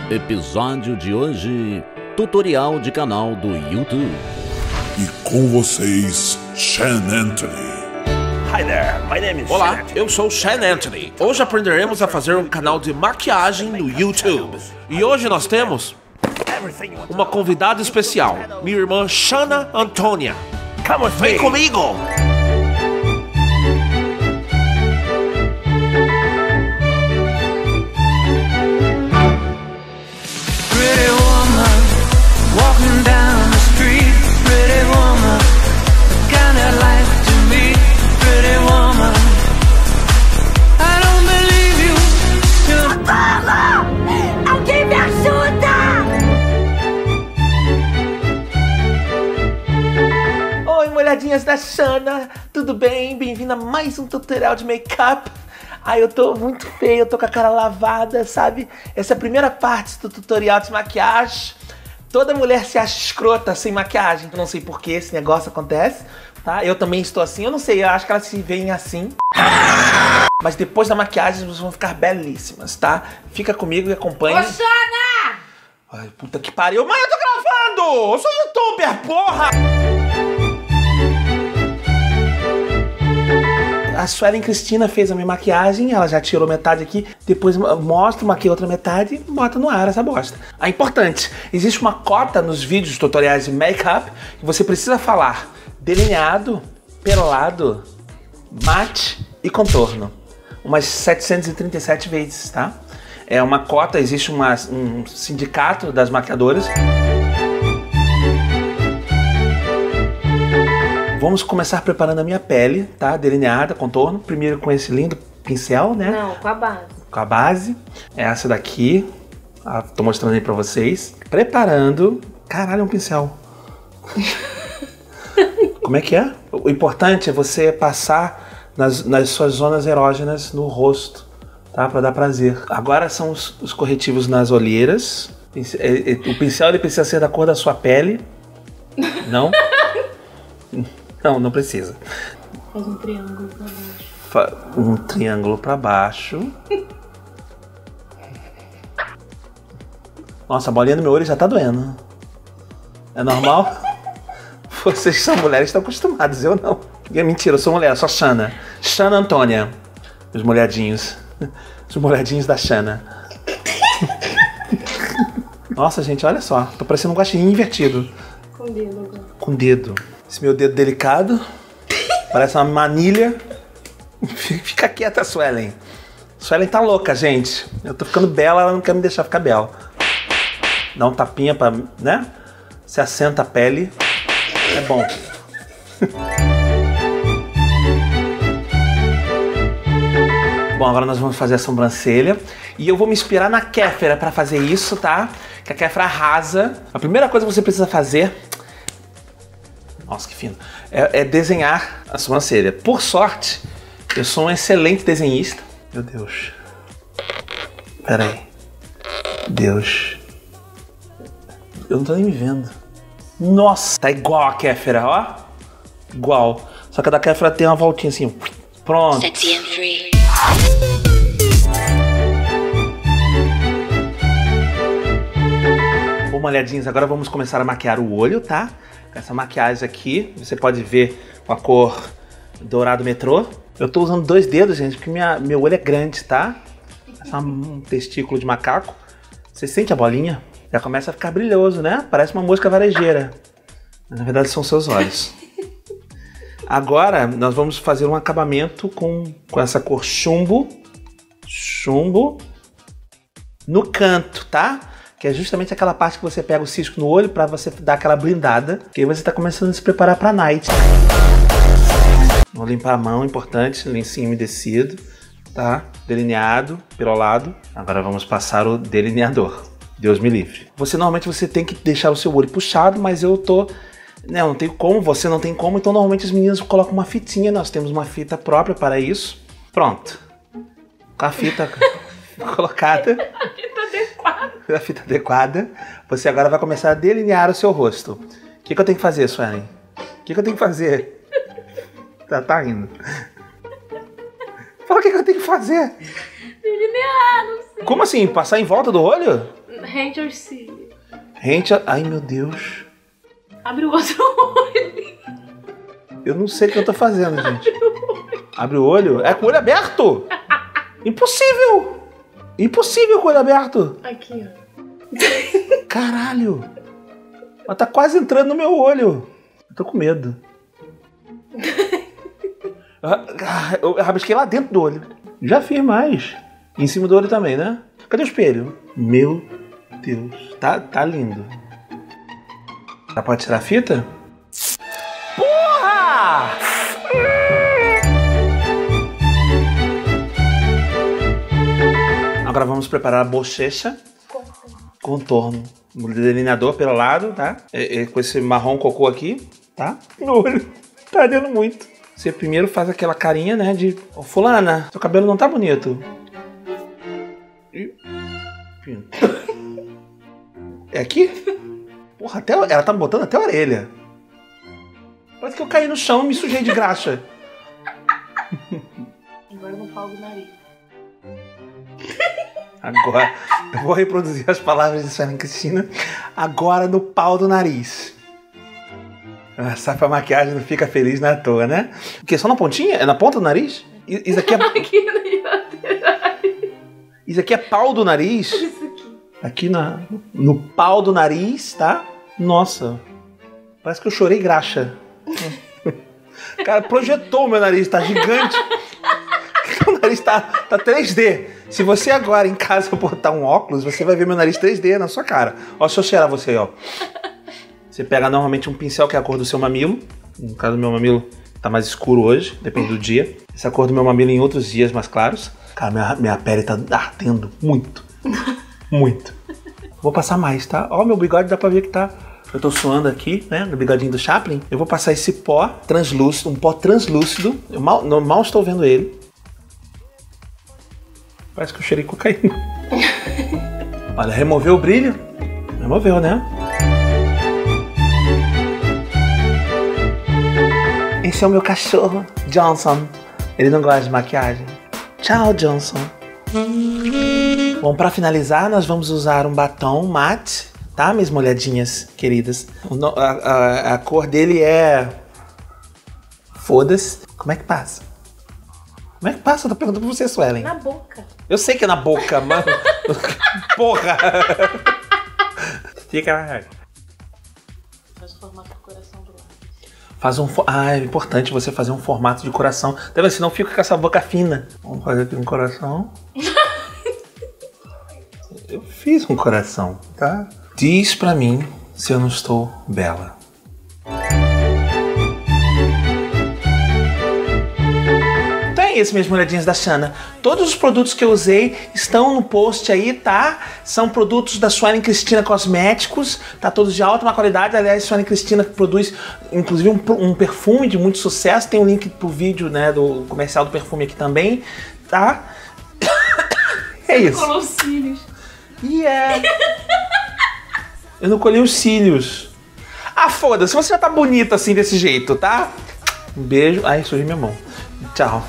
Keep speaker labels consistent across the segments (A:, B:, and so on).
A: Episódio de hoje, tutorial de canal do YouTube.
B: E com vocês, Sean Anthony.
C: Hi there, my name is Olá, eu sou Sean Anthony. Hoje aprenderemos a fazer um canal de maquiagem no YouTube. E hoje nós temos uma convidada especial, minha irmã Shana Antônia. Vem comigo!
D: Olhadinhas da Shana, tudo bem? Bem-vinda a mais um tutorial de make-up. Ai, eu tô muito feia, eu tô com a cara lavada, sabe? Essa é a primeira parte do tutorial de maquiagem. Toda mulher se acha escrota sem maquiagem. Eu não sei por que esse negócio acontece, tá? Eu também estou assim, eu não sei, eu acho que elas se veem assim. Mas depois da maquiagem, vocês vão ficar belíssimas, tá? Fica comigo e acompanhe.
E: Ô, Shana!
D: Ai, puta que pariu. Mas eu tô gravando! Eu sou youtuber, porra! A Suelen Cristina fez a minha maquiagem, ela já tirou metade aqui, depois mostra uma aqui, outra metade e bota no ar essa bosta. É importante, existe uma cota nos vídeos tutoriais de make-up que você precisa falar delineado, perolado, mate e contorno. Umas 737 vezes, tá? É uma cota, existe um sindicato das maquiadoras. Vamos começar preparando a minha pele, tá? Delineada, contorno. Primeiro com esse lindo pincel, né?
E: Não, com a base. Com
D: a base. É essa daqui. Tô mostrando aí pra vocês. Preparando. Caralho, é um pincel. Como é que é? O importante é você passar nas suas zonas erógenas no rosto, tá? Pra dar prazer. Agora são os corretivos nas olheiras. O pincel ele precisa ser da cor da sua pele. Não? Não precisa.
E: Faz um triângulo pra baixo.
D: Um triângulo pra baixo. Nossa, a bolinha do meu olho já tá doendo. É normal? Vocês que são mulheres estão acostumados, eu não. É mentira, eu sou mulher, eu sou Shana. Shana Antônia. Os molhadinhos. Os molhadinhos da Shana. Nossa, gente, olha só. Tô parecendo um guaxinim invertido.
E: Com o dedo agora.
D: Com o dedo. Esse meu dedo delicado. Parece uma manilha. Fica quieta, Suelen. Suelen tá louca, gente. Eu tô ficando bela, ela não quer me deixar ficar bela. Dá um tapinha pra, né? Se assenta a pele. É bom. Bom, agora nós vamos fazer a sobrancelha. E eu vou me inspirar na Kéfera pra fazer isso, tá? Que a Kéfera arrasa. A primeira coisa que você precisa fazer... Nossa, que fino. É desenhar a sobrancelha. Por sorte, eu sou um excelente desenhista. Meu Deus. Pera aí. Deus. Eu não tô nem me vendo. Nossa, tá igual a Kéfera, ó. Igual. Só que a da Kéfera tem uma voltinha assim. Pronto.
F: Sexy and free.
D: Bom, molhadinhos, agora vamos começar a maquiar o olho, tá? Essa maquiagem aqui, você pode ver com a cor dourado metrô. Eu tô usando 2 dedos, gente, porque meu olho é grande, tá? É um testículo de macaco. Você sente a bolinha? Já começa a ficar brilhoso, né? Parece uma mosca varejeira. Mas, na verdade, são seus olhos. Agora, nós vamos fazer um acabamento com essa cor chumbo. Chumbo. No canto, tá? Que é justamente aquela parte que você pega o cisco no olho pra você dar aquela blindada. Que aí você tá começando a se preparar pra night. Vou limpar a mão, importante, lencinho umedecido, tá? Delineado, perolado. Agora vamos passar o delineador. Deus me livre. Normalmente você tem que deixar o seu olho puxado, mas eu tô... não tenho como, você não tem como, então normalmente as meninas colocam uma fitinha, nós temos uma fita própria para isso. Pronto. Com a fita colocada. A fita adequada, você agora vai começar a delinear o seu rosto. O que eu tenho que fazer, Suelen? O que eu tenho que fazer? Tá indo. Fala o que eu tenho que fazer.
E: Delinear, não sei.
D: Como assim? Passar em volta do olho?
E: Rente aos cílios.
D: Ai, meu Deus.
E: Abre o outro olho.
D: Eu não sei o que eu tô fazendo, gente. Abre o olho? É com o olho aberto? Impossível! Impossível com o olho aberto.
E: Aqui, ó.
D: Caralho. Ela tá quase entrando no meu olho. Eu tô com medo. Eu rabisquei lá dentro do olho. Já fiz mais. Em cima do olho também, né? Cadê o espelho? Meu Deus. Tá lindo. Já pode tirar a fita? Porra! Agora vamos preparar a bochecha. Contorno. O delineador pelo lado, tá? Com esse marrom cocô aqui, tá? No olho. Tá ardendo muito. Você primeiro faz aquela carinha, né? De... Ô, fulana, seu cabelo não tá bonito. É aqui? Porra, ela tá botando até a orelha. Parece que eu caí no chão e me sujei de graxa.
E: Agora no pau do nariz.
D: Agora, eu vou reproduzir as palavras de Suelen Cristina. Agora no pau do nariz. Essa maquiagem não fica feliz na toa, né? O quê? Só na pontinha? É na ponta do nariz? Isso aqui é...
E: Aqui nas laterais.
D: Isso aqui é pau do nariz?
E: Isso aqui.
D: Aqui no pau do nariz, tá? Nossa. Parece que eu chorei graxa. Cara, projetou o meu nariz, tá gigante. O nariz tá 3D. Se você agora em casa botar um óculos, você vai ver meu nariz 3D na sua cara. Ó, se eu cheirar você, ó. Você pega normalmente um pincel que é a cor do seu mamilo. No caso do meu mamilo tá mais escuro hoje, depende do dia. Essa é a cor do meu mamilo em outros dias mais claros. Cara, minha pele tá ardendo muito. Muito. Vou passar mais, tá? Ó, meu bigode dá pra ver que tá... Eu tô suando aqui, né, no bigodinho do Chaplin. Eu vou passar esse pó translúcido, um pó translúcido. Eu mal estou vendo ele. Parece que eu cheirei cocaína. Olha, removeu o brilho? Removeu, né? Esse é o meu cachorro, Johnson. Ele não gosta de maquiagem. Tchau, Johnson. Bom, pra finalizar, nós vamos usar um batom mate. Tá, minhas molhadinhas queridas? A cor dele é... Foda-se. Como é que passa? Como é que passa? Eu tô perguntando pra você, Suelen.
E: Na boca.
D: Eu sei que é na boca, mano. Porra! Fica...
E: Faz o formato do coração do lado.
D: Faz é importante você fazer um formato de coração. Tá vendo? Senão fica com essa boca fina. Vamos fazer aqui um coração. Eu fiz um coração, tá? Diz pra mim se eu não estou bela. Então é isso, minhas molhadinhas da Xana. Todos os produtos que eu usei estão no post aí, tá? São produtos da Suelen Cristina Cosméticos, tá? Todos de alta qualidade. Aliás, Suelen Cristina produz, inclusive, um perfume de muito sucesso. Tem um link pro vídeo, né, do comercial do perfume aqui também, tá? É isso.
E: Colou os cílios.
D: Eu não colhei os cílios. Ah, foda-se, você já tá bonita assim desse jeito, tá? Um beijo. Ai, sujei minha mão. Tchau.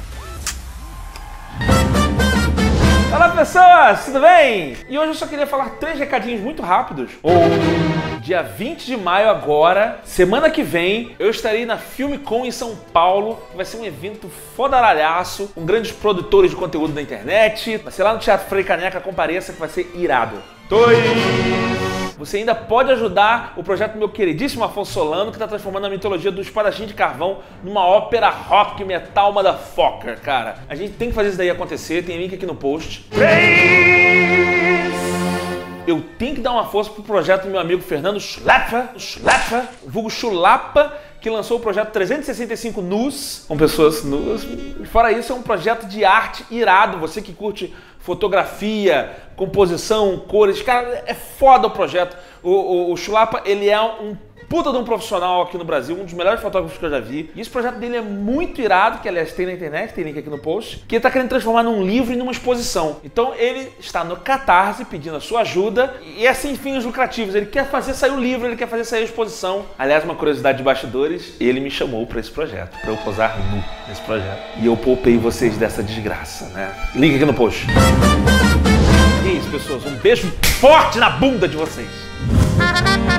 D: Olá, pessoas, tudo bem? E hoje eu só queria falar 3 recadinhos muito rápidos. Dia 20 de maio agora, semana que vem, eu estarei na Filmicon em São Paulo, que vai ser um evento fodaralhaço, com grandes produtores de conteúdo da internet. Vai ser lá no Teatro Frei Caneca, compareça que vai ser irado. 2. Você ainda pode ajudar o projeto do meu queridíssimo Afonso Solano, que está transformando a mitologia do espadachim de carvão numa ópera rock metal motherfucker, cara. A gente tem que fazer isso daí acontecer, tem link aqui no post. 3. Eu tenho que dar uma força pro projeto do meu amigo Fernando Chulapa, vulgo Chulapa, que lançou o projeto 365 Nus, com pessoas nuas. Fora isso, é um projeto de arte irado. Você que curte fotografia, composição, cores, cara, é foda o projeto. O Chulapa, ele é um puta de um profissional aqui no Brasil, um dos melhores fotógrafos que eu já vi. E esse projeto dele é muito irado, que aliás tem na internet, tem link aqui no post, que ele tá querendo transformar num livro e numa exposição. Então ele está no Catarse pedindo a sua ajuda e é sem fins lucrativos. Ele quer fazer sair o livro, ele quer fazer sair a exposição. Aliás, uma curiosidade de bastidores, ele me chamou para esse projeto, para eu posar nu nesse projeto. E eu poupei vocês dessa desgraça, né? Link aqui no post.
C: É isso, pessoas. Um beijo forte na bunda de vocês.